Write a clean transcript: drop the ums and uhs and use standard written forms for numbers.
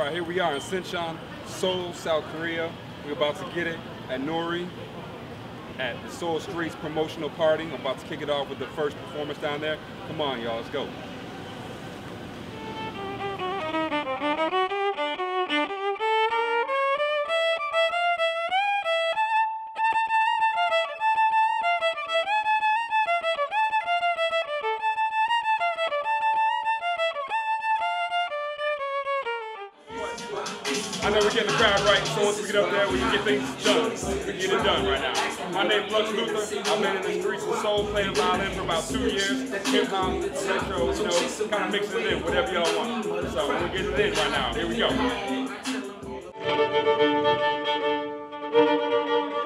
Alright, here we are in Sinchon, Seoul, South Korea. We're about to get it at Nori at the Seoul Streets promotional party. I'm about to kick it off with the first performance down there. Come on, y'all, let's go. I know we're getting the crowd right, so once we get up there, we can get things done. We can get it done right now. My name's Lux Luther. I've been in the streets of Seoul playing violin for about 2 years. Hip-hop, electro, kind of mixing it in, whatever y'all want. So we're getting it in right now. Here we go.